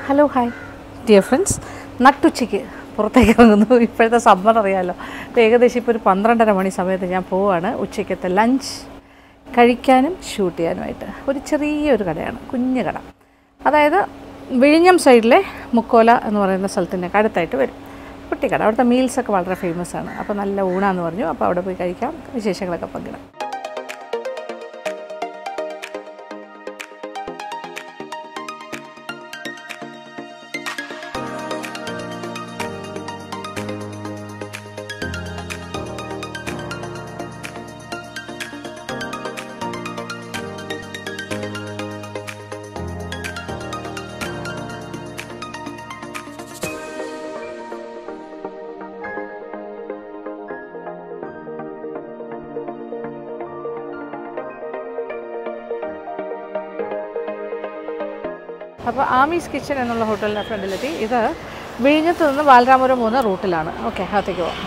Hello hi dear friends, നട്ടുച്ചയ്ക്ക് പുറത്തേക്ക് ഇറങ്ങുന്നു. ഇപ്പോഴത്തെ സമ്മർ അറിയാമല്ലോ. ഏകദേശം ഇപ്പോൾ ഒരു 12:30 മണി സമയത്ത് ഞാൻ പോവുകയാണ് ഉച്ചയ്ക്കത്തെ ലഞ്ച് കഴിക്കാനും ഷൂട്ട് ചെയ്യാനുമായിട്ട്. ഒരു ചെറിയൊരു കടയാണ്, കുഞ്ഞു കട. അതായത് വിഴിഞ്ഞം സൈഡിലെ മുക്കോല എന്ന് പറയുന്ന സ്ഥലത്തിൻ്റെ അടുത്തായിട്ട് വരും. കുട്ടിക്കട. അവിടുത്തെ മീൽസൊക്കെ വളരെ ഫേമസ് ആണ്. അപ്പോൾ നല്ല ഊണാന്ന് പറഞ്ഞു. അപ്പോൾ അവിടെ പോയി കഴിക്കാം, വിശേഷങ്ങളൊക്കെ പങ്കിടാം. അപ്പോൾ ആമീസ് കിച്ചൺ എന്നുള്ള ഹോട്ടലിൻ്റെ ഫ്രണ്ടിലെത്തി. ഇത് വിഴിഞ്ഞത്ത് നിന്ന് ബാലരാമപുരം പോകുന്ന റൂട്ടിലാണ്. ഓക്കെ, അകത്തേക്ക് പോകാം.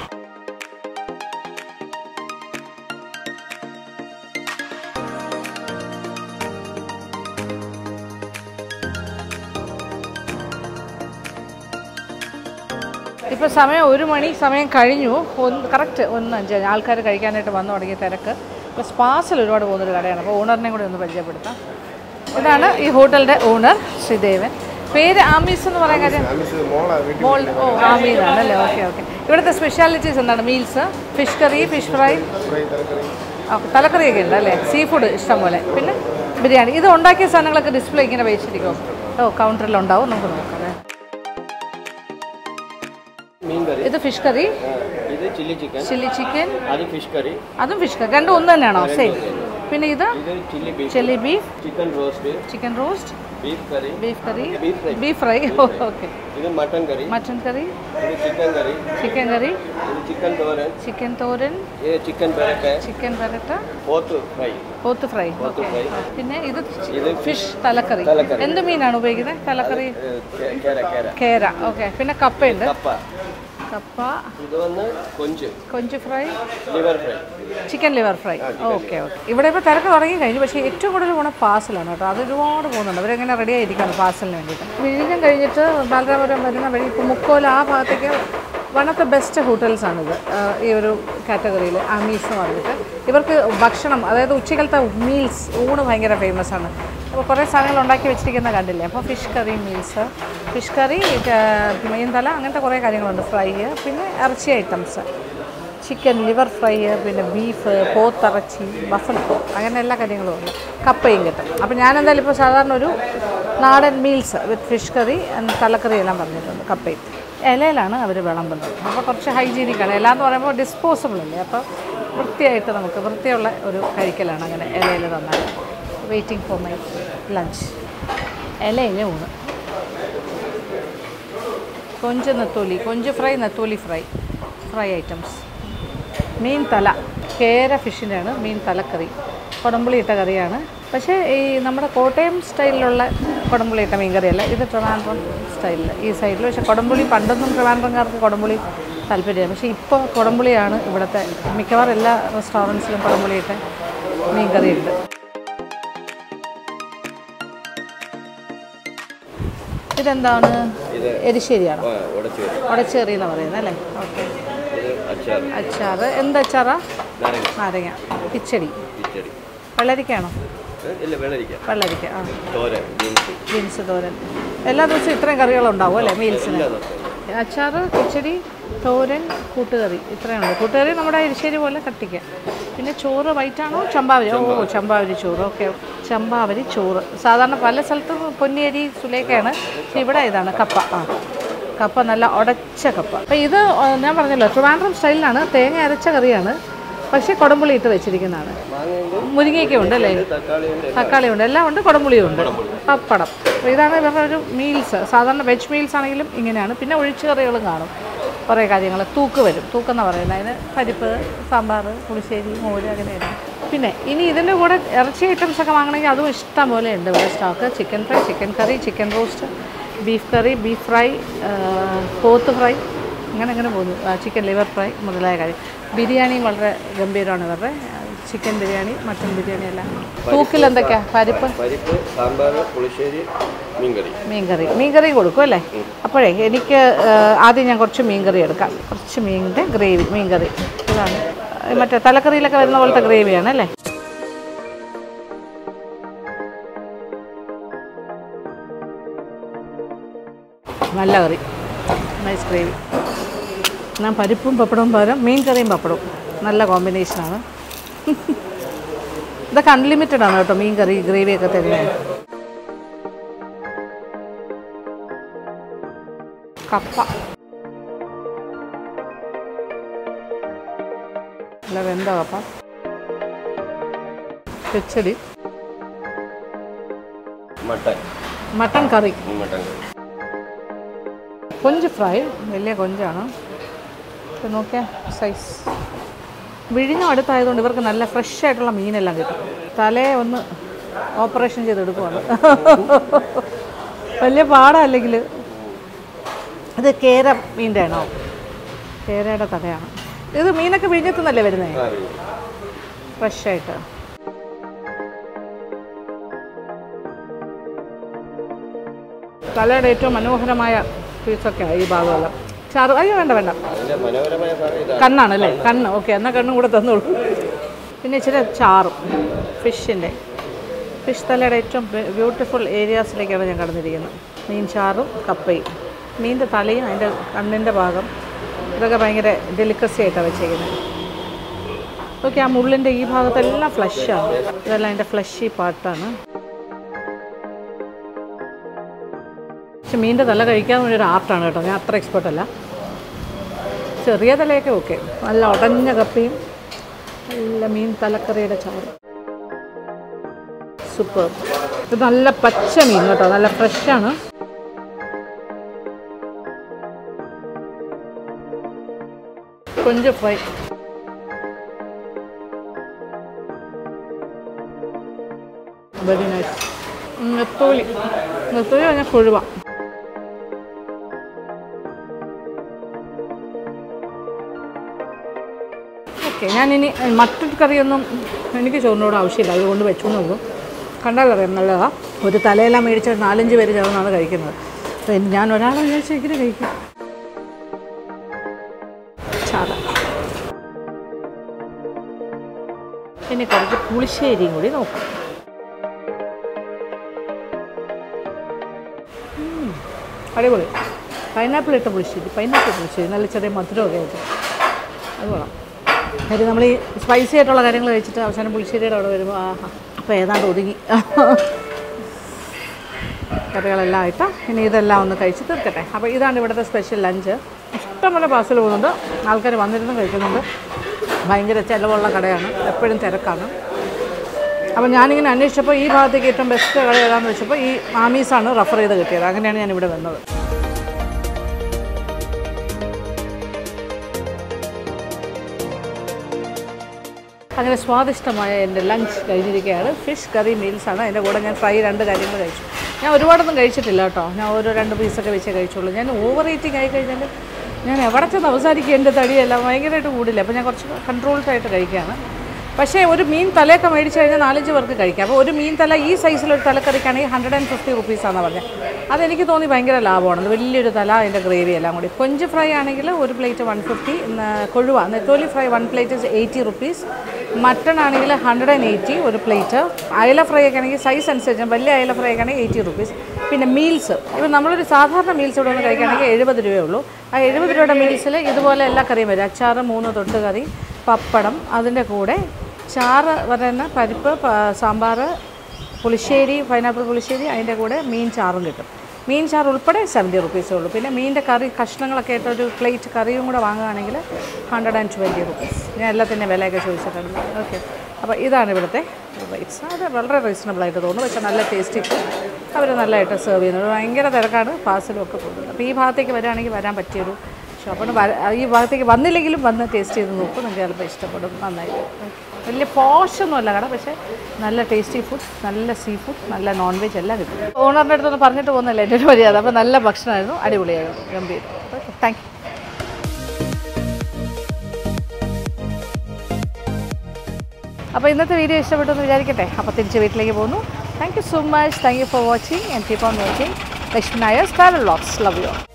ഇപ്പോൾ സമയം 1 മണി സമയം കഴിഞ്ഞു. കറക്റ്റ് 1:05 ആൾക്കാർ കഴിക്കാനായിട്ട് വന്നു തുടങ്ങിയ തിരക്ക്. ഇപ്പോൾ സ്പാസിൽ ഒരുപാട് പോകുന്നൊരു കടയാണ്. അപ്പോൾ ഓണറിനെയും കൂടി ഒന്ന് പരിചയപ്പെടുത്താം. ഇതാണ് ഈ ഹോട്ടലിൻ്റെ ഓണർ ശ്രീദേവൻ. പേര് ആമീസ് എന്ന് പറയാൻ കാര്യം ആമീനാണല്ലേ? Okay okay. ഇവിടുത്തെ സ്പെഷ്യാലിറ്റീസ് എന്താണ്? Meals, fish curry, fish fry, തലക്കറിയൊക്കെ ഉണ്ട് അല്ലേ? സീ ഫുഡ് ഇഷ്ടം പോലെ, പിന്നെ ബിരിയാണി. ഇത് ഉണ്ടാക്കിയ സാധനങ്ങളൊക്കെ ഡിസ്പ്ലേ ഇങ്ങനെ വെച്ചിരിക്കും. കൗണ്ടറിലുണ്ടാവും, നമുക്ക് നോക്കാം. ഇത് ഫിഷ് കറി, ചില്ലി ചിക്കൻ, അതും ഫിഷ് കറി. രണ്ടും ഒന്ന് തന്നെയാണോ? സെയിം. പിന്നെ ഇത് chilli beef, chicken roast, beef curry, beef fry. Okay. Mutton curry, chicken curry, chicken തോരൻ, ചിക്കൻ പെരട്ട, പോത്ത് ഫ്രൈ. ഓക്കെ. പിന്നെ ഇത് ഫിഷ് തലക്കറി. എന്ത് മീനാണ് ഉപയോഗിക്കുന്നത്? തലക്കറി കേര. ഓക്കെ. പിന്നെ കപ്പയുണ്ട്. കപ്പ, കൊഞ്ച് fry, chicken liver fry. Okay okay. ഇവിടെ ഇപ്പോൾ തിരക്ക് തുടങ്ങി കഴിഞ്ഞു. പക്ഷേ ഏറ്റവും കൂടുതൽ പോകണം പാഴ്സലാണ് കേട്ടോ. അത് ഒരുപാട് പോകുന്നുണ്ട്. അവരെങ്ങനെ റെഡി ആയിരിക്കുകയാണ് പാഴ്സലിന് വേണ്ടിയിട്ട്. വിഴിഞ്ഞം കഴിഞ്ഞിട്ട് ബാലരാമപുരം വരുന്ന വഴി ഇപ്പോൾ മുക്കോല ആ ഭാഗത്തേക്ക് വൺ ഓഫ് ദ ബെസ്റ്റ് ഹോട്ടൽസാണിത്. ഈ ഒരു കാറ്റഗറിയിൽ ആമീസ് എന്ന് പറഞ്ഞിട്ട് ഇവർക്ക് ഭക്ഷണം, അതായത് ഉച്ചക്കലത്തെ മീൽസ്, ഊണ് ഭയങ്കര ഫേമസ് ആണ്. അപ്പോൾ കുറേ സാധനങ്ങൾ ഉണ്ടാക്കി വെച്ചിരിക്കുന്ന കണ്ടില്ലേ? അപ്പോൾ fish curry meals, fish curry, മീൻ തല, അങ്ങനത്തെ കുറേ കാര്യങ്ങളുണ്ട്. ഫ്രൈ, പിന്നെ ഇറച്ചി ഐറ്റംസ്, ചിക്കൻ ലിവർ ഫ്രൈ, പിന്നെ ബീഫ്, പോത്തിറച്ചി, ബഫൽക്കോ, അങ്ങനെ എല്ലാ കാര്യങ്ങളും ഉണ്ട്. കപ്പയും കിട്ടും. അപ്പോൾ ഞാൻ എന്തായാലും ഇപ്പോൾ സാധാരണ ഒരു നാടൻ മീൽസ് വിത്ത് ഫിഷ് കറി, തലക്കറി എല്ലാം പറഞ്ഞിട്ടുണ്ട്. കപ്പയും ഇലയിലാണ് അവർ വിളമ്പുന്നത്. അപ്പോൾ കുറച്ച് ഹൈജീനിക്കാണ്. ഇല എന്ന് പറയുമ്പോൾ ഡിസ്പോസിബിൾ അല്ലേ? അപ്പോൾ വൃത്തിയായിട്ട് നമുക്ക് വൃത്തിയുള്ള ഒരു കഴിക്കലാണ് അങ്ങനെ ഇലയിൽ തന്നാൽ. Waiting for my lunch. ഇലയിലെ ഊണ്. കൊഞ്ച് നെത്തോലി, കൊഞ്ച് ഫ്രൈ, നെത്തോലി ഫ്രൈ ഐറ്റംസ്. മീൻ തല, കേര ഫിഷിൻ്റെയാണ് മീൻ തലക്കറി. കുടംപുളി ഇട്ട കറിയാണ്. പക്ഷേ ഈ നമ്മുടെ കോട്ടയം സ്റ്റൈലിലുള്ള കുടംപുളി ഇട്ട മീൻ കറിയല്ല, ഇത് ട്രിവാൻഡ്രം സ്റ്റൈലിൽ ഈ സൈഡിൽ. പക്ഷേ കുടംപുളി പണ്ടൊന്നും ട്രിവാൻഡ്രംകാർക്ക് കുടംപുളി താല്പര്യമാണ്. പക്ഷേ ഇപ്പോൾ കുടംപുളിയാണ് ഇവിടുത്തെ മിക്കവാറും എല്ലാ റെസ്റ്റോറൻറ്റ്സിലും കുടംപുളി ഇട്ട മീൻ കറിയുണ്ട്. ഇതെന്താണ്? എരിശ്ശേരിയാണോ? ഒടച്ചേറി എന്ന് പറയുന്നത് അല്ലേ? ഓക്കെ. അച്ചാറ്. എന്ത് അച്ചാറാ? നാരങ്ങ. കിച്ചടി. വെള്ളരിക്കയാണോ? വെള്ളരിക്ക. ആ, ബീൻസ് തോരൻ. എല്ലാ ദിവസവും ഇത്രയും കറികളുണ്ടാവും അല്ലേ മീൽസിന്? അച്ചാറ്, കിച്ചടി, തോരൻ, കൂട്ടുകറി, ഇത്രയുണ്ട്. കൂട്ടുകറി നമ്മുടെ എരിശ്ശേരി പോലെ കട്ടിക്കുക. പിന്നെ ചോറ് വൈറ്റാണോ? ചമ്പാവരി. ചമ്പാവരി ചോറ്. ഓക്കെ. ചമ്പാവരി ചോറ്. സാധാരണ പല സ്ഥലത്തും പൊന്നിയരി, സുലേഖയാണ്. ഇവിടെ ഇതാണ് കപ്പ. കപ്പ, നല്ല ഉടച്ച കപ്പ. അപ്പോൾ ഇത് ഞാൻ പറഞ്ഞല്ലോ ട്രിവാൻഡ്രം സ്റ്റൈലിലാണ്. തേങ്ങ അരച്ച കറിയാണ്, പക്ഷേ കുടംപുളി ഇട്ട് വെച്ചിരിക്കുന്നതാണ്. മുരിങ്ങയൊക്കെ ഉണ്ട് അല്ലേ? തക്കാളി ഉണ്ട്, എല്ലാം ഉണ്ട്. കുടംപുളിയും ഉണ്ട്. പപ്പടം. അപ്പോൾ ഇതാണ് ഇവരുടെ ഒരു മീൽസ്. സാധാരണ വെജ് മീൽസ് ആണെങ്കിലും ഇങ്ങനെയാണ്. പിന്നെ ഒഴിച്ചു കറികളും കാണും. കുറേ കാര്യങ്ങൾ. തൂക്ക് വരും. തൂക്കെന്നാണ് പറയുന്നത്. അതിന് പരിപ്പ്, സാമ്പാർ, പുളിശ്ശേരി, മോര്, അങ്ങനെയാണ്. പിന്നെ ഇനി ഇതിൻ്റെ കൂടെ ഇറച്ചി ഐറ്റംസ് ഒക്കെ വാങ്ങണമെങ്കിൽ അതും ഇഷ്ടം പോലെ ഉണ്ട് ഇവിടെ stock. Chicken fry, chicken curry, chicken roast, beef curry, beef fry, പോത്ത് ഫ്രൈ, അങ്ങനെ പോകുന്നു. ചിക്കൻ ലിവർ ഫ്രൈ മുതലായ കാര്യം. ബിരിയാണിയും വളരെ ഗംഭീരമാണ് ഇവരുടെ. ചിക്കൻ ബിരിയാണി, മട്ടൺ ബിരിയാണി എല്ലാം. തൂക്കിൽ എന്തൊക്കെയാ? പരിപ്പ്, സാമ്പാർ, പുളിശ്ശേരി, മീൻകറി കൊടുക്കും അല്ലേ? അപ്പോഴേ എനിക്ക് ആദ്യം ഞാൻ കുറച്ച് മീൻകറി എടുക്കാം. കുറച്ച് മീനിൻ്റെ ഗ്രേവി, മീൻകറി. ഇതാണ് മറ്റേ തലക്കറിയിലൊക്കെ വരുന്ന പോലത്തെ ഗ്രേവിയാണ് അല്ലേ? നല്ല കറി, നൈസ് ഗ്രേവി. ഞാൻ പരിപ്പും പപ്പടവും പകരം മീൻ കറിയും പപ്പടവും നല്ല കോമ്പിനേഷനാണ്. ഇതൊക്കെ അൺലിമിറ്റഡ് ആണ് കേട്ടോ, മീൻ കറി ഗ്രേവിയൊക്കെ തരുന്നത്. കപ്പ നല്ല വെന്ത കപ്പ, കിച്ചടി, മട്ടൺ കറി, കൊഞ്ച് ഫ്രൈ. വലിയ കൊഞ്ചാണ്. നോക്കിയാൽ സൈസ്. വിഴിഞ്ഞം അടുത്തായതുകൊണ്ട് ഇവർക്ക് നല്ല ഫ്രഷ് ആയിട്ടുള്ള മീനെല്ലാം കിട്ടും. തലേ ഒന്ന് ഓപ്പറേഷൻ ചെയ്തെടുക്കുവാണ്. വലിയ പാടല്ലെങ്കിൽ. ഇത് കേര മീൻ്റെ ആണോ? കേരയുടെ തലയാണ്. ഇത് മീനൊക്കെ വിഴിഞ്ഞത്തുനിന്നല്ലേ വരുന്നത്? ഫ്രഷായിട്ട്. തലയുടെ ഏറ്റവും മനോഹരമായ പീസൊക്കെയാണ് ഈ ഭാഗമെല്ലാം. ചാറ് അയ്യോ വേണ്ട വേണ്ട, കണ്ണാണല്ലേ? കണ്ണ് ഓക്കെ, എന്നാൽ കണ്ണും കൂടെ തന്നോളൂ. പിന്നെ ഇച്ചിരി ചാറും ഫിഷിൻ്റെ, ഫിഷ് തലയുടെ ഏറ്റവും ബ്യൂട്ടിഫുൾ ഏരിയാസിലേക്കാണ് ഞാൻ കടന്നിരിക്കുന്നത്. മീൻ ചാറും കപ്പയും, മീനിൻ്റെ തലയും അതിൻ്റെ കണ്ണിൻ്റെ ഭാഗം, ഇതൊക്കെ ഭയങ്കര ഡെലിക്കസി ആയിട്ടാണ് വെച്ചേക്കുന്നത്. ഓക്കെ, ആ മുള്ളിൻ്റെ ഈ ഭാഗത്തെല്ലാം ഫ്ലഷാണ്. ഇതെല്ലാം അതിൻ്റെ ഫ്ലഷി പാർട്ടാണ്. പക്ഷെ മീനിൻ്റെ തല കഴിക്കാൻ വേണ്ടി ഒരു ആർട്ടാണ് കേട്ടോ. ഞാൻ അത്ര എക്സ്പേർട്ടല്ല. ചെറിയ തലയൊക്കെ ഓക്കെ. നല്ല ഉടഞ്ഞ കപ്പയും നല്ല മീൻ തലക്കറിയുടെ ചാറ്, സൂപ്പർ. ഇത് നല്ല പച്ച മീൻ കേട്ടോ, നല്ല ഫ്രഷാണ്. കൊഞ്ച് ഫ്രൈ, വെരി നൈസ്. നെത്തോലി, നെത്തോലി പറഞ്ഞാൽ കൊഴുവ. ഓക്കെ, ഞാനിനി മട്ടൺ കറിയൊന്നും എനിക്ക് ചോറിനോട് ആവശ്യമില്ല, അതുകൊണ്ട് വെച്ചു നോക്കും. കണ്ടാലറിയാം നല്ലതാണ്. ഒരു തലയെല്ലാം മേടിച്ച് 4-5 പേര് ചേർന്നാണ് കഴിക്കുന്നത്. അപ്പോൾ ഞാൻ ഒരാളെ വിചാരിച്ച് എങ്ങനെ കഴിക്കും? ചാറ. ഇനി കുറച്ച് പുളിശ്ശേരിയും കൂടി നോക്കാം. അടിപൊളി. പൈനാപ്പിൾ ഇട്ട പുളിശ്ശേരി, പൈനാപ്പിൾ പുളിശ്ശേരി നല്ല ചെറിയ മധുരമൊക്കെ ആയിട്ട് അത് കൊള്ളാം. കാര്യം നമ്മൾ ഈ സ്പൈസി ആയിട്ടുള്ള കാര്യങ്ങൾ കഴിച്ചിട്ട് അവസാനം പുളിശ്ശേരിയുടെ അവിടെ വരുമ്പോൾ ആഹാ, അപ്പോൾ ഏതാണ്ട് ഒതുങ്ങി. കറികളെല്ലാം ആയിട്ട് ഇനി ഇതെല്ലാം ഒന്ന് കഴിച്ച് തീർക്കട്ടെ. അപ്പോൾ ഇതാണ് ഇവിടുത്തെ സ്പെഷ്യൽ ലഞ്ച്. ഇഷ്ടംപോലെ പാർസൽ പോകുന്നുണ്ട്, ആൾക്കാർ വന്നിരുന്ന് കഴിക്കുന്നുണ്ട്. ഭയങ്കര ചിലവുള്ള കടയാണ്, എപ്പോഴും തിരക്കാണ്. അപ്പോൾ ഞാനിങ്ങനെ അന്വേഷിച്ചപ്പോൾ ഈ ഭാഗത്തേക്ക് ഏറ്റവും ബെസ്റ്റ് കട ഏതാണെന്ന് വെച്ചപ്പോൾ ഈ ആമീസാണ് റെഫർ ചെയ്ത് കിട്ടിയത്. അങ്ങനെയാണ് ഞാനിവിടെ വന്നത്. അങ്ങനെ സ്വാദിഷ്ടമായ എൻ്റെ ലഞ്ച് കഴിഞ്ഞിരിക്കുകയാണ്. ഫിഷ് കറി മീൽസാണ്. അതിൻ്റെ കൂടെ ഞാൻ ഫ്രൈ 2 കാര്യങ്ങൾ കഴിച്ചു. ഞാൻ ഒരുപാടൊന്നും കഴിച്ചിട്ടില്ല കേട്ടോ. ഞാൻ ഓരോ 2 പീസൊക്കെ വെച്ചേ കഴിച്ചുള്ളൂ. ഞാൻ ഓവർ ഈറ്റിംഗ് ആയി കഴിഞ്ഞാൽ ഞാൻ എവിടെ ചെന്ന് അവസാനിക്കും, എൻ്റെ തടിയെല്ലാം ഭയങ്കരമായിട്ട് കൂടില്ല. അപ്പോൾ ഞാൻ കുറച്ച് കൺട്രോൾഡായിട്ട് കഴിക്കുകയാണ്. പക്ഷേ ഒരു മീൻ തലയൊക്കെ മേടിച്ച് കഴിഞ്ഞാൽ 4-5 പേർക്ക് കഴിക്കാം. അപ്പോൾ ഒരു മീൻ തല ഈ സൈസിലൊരു തലക്കറിക്കാണെങ്കിൽ 150 റുപ്പീസാണെന്ന് പറഞ്ഞത്. അതെനിക്ക് തോന്നി ഭയങ്കര ലാഭമാണ്. വലിയൊരു തല, അതിൻ്റെ ഗ്രേവി എല്ലാം കൂടി. കൊഞ്ച് ഫ്രൈ ആണെങ്കിൽ ഒരു പ്ലേറ്റ് 150. കൊഴുവ നെത്തോലി ഫ്രൈ 1 പ്ലേറ്റ് 80 റുപ്പീസ്. മട്ടൺ ആണെങ്കിൽ 180 ഒരു പ്ലേറ്റ്. അയല ഫ്രൈ ഒക്കെ ആണെങ്കിൽ സൈസ് അനുസരിച്ച് വലിയ അയല ഫ്രൈ ഒക്കെ ആണെങ്കിൽ 80 റുപ്പീസ്. പിന്നെ മീൽസ്, ഇപ്പോൾ നമ്മളൊരു സാധാരണ മീൽസ് ഇവിടെ ഒന്ന് കഴിക്കുകയാണെങ്കിൽ 70 രൂപയേ ഉള്ളൂ. ആ 70 രൂപയുടെ മീൽസിൽ ഇതുപോലെ എല്ലാ കറിയും വരും. അച്ചാറ് 3 തൊട്ട് കറി, പപ്പടം, അതിൻ്റെ കൂടെ ചാറ് പറയുന്ന പരിപ്പ്, സാമ്പാർ, പുളിശ്ശേരി, പൈനാപ്പിൾ പുളിശ്ശേരി, അതിൻ്റെ കൂടെ മീൻ ചാറും കിട്ടും. മീൻ ചാറ് ഉൾപ്പെടെ 70 റുപ്പീസേ ഉള്ളൂ. പിന്നെ മീനിൻ്റെ കറി കഷ്ണങ്ങളൊക്കെ ആയിട്ട് ഒരു പ്ലേറ്റ് കറിയും കൂടെ വാങ്ങുകയാണെങ്കിൽ 120 റുപ്പീസ്. ഞാൻ എല്ലാത്തിൻ്റെ വിലയൊക്കെ ചോദിച്ചിട്ടുണ്ട്. ഓക്കെ, അപ്പോൾ ഇതാണ് ഇവിടുത്തെ റേറ്റ്സ്. അത് വളരെ റീസണബിളായിട്ട് തോന്നുന്നു. പക്ഷേ നല്ല ടേസ്റ്റി അവർ നല്ലതായിട്ട് സെർവ് ചെയ്യുന്നത്. ഭയങ്കര തിരക്കാണ്, പാഴ്സലും ഒക്കെ പോകുന്നത്. അപ്പോൾ ഈ ഭാഗത്തേക്ക് വരികയാണെങ്കിൽ വരാൻ പറ്റിയൊരു ഷോപ്പാണ്. ഈ ഭാഗത്തേക്ക് വന്നില്ലെങ്കിലും വന്ന് ടേസ്റ്റ് ചെയ്ത് നോക്കും, നിങ്ങൾക്ക് ചിലപ്പോൾ ഇഷ്ടപ്പെടും. നന്നായിട്ട് വലിയ പോഷൊന്നും അല്ല കട, പക്ഷേ നല്ല ടേസ്റ്റി ഫുഡ്, നല്ല സീ ഫുഡ്, നല്ല നോൺ വെജ് എല്ലാം കിട്ടും. ഓണറിൻ്റെ അടുത്തൊന്ന് പറഞ്ഞിട്ട് പോകുന്നില്ല എൻ്റെ ഒരു മര്യാദ. അപ്പോൾ നല്ല ഭക്ഷണമായിരുന്നു, അടിപൊളിയായിരുന്നു, ഗംഭീരം. Okay, thank you. അപ്പോൾ ഇന്നത്തെ വീഡിയോ ഇഷ്ടപ്പെട്ടു എന്ന് വിചാരിക്കട്ടെ. അപ്പോൾ തിരിച്ച് വീട്ടിലേക്ക് പോകുന്നു. Thank you so much. Thank you for watching and keep on watching Lakshmi Nair travel vlogs. Love U.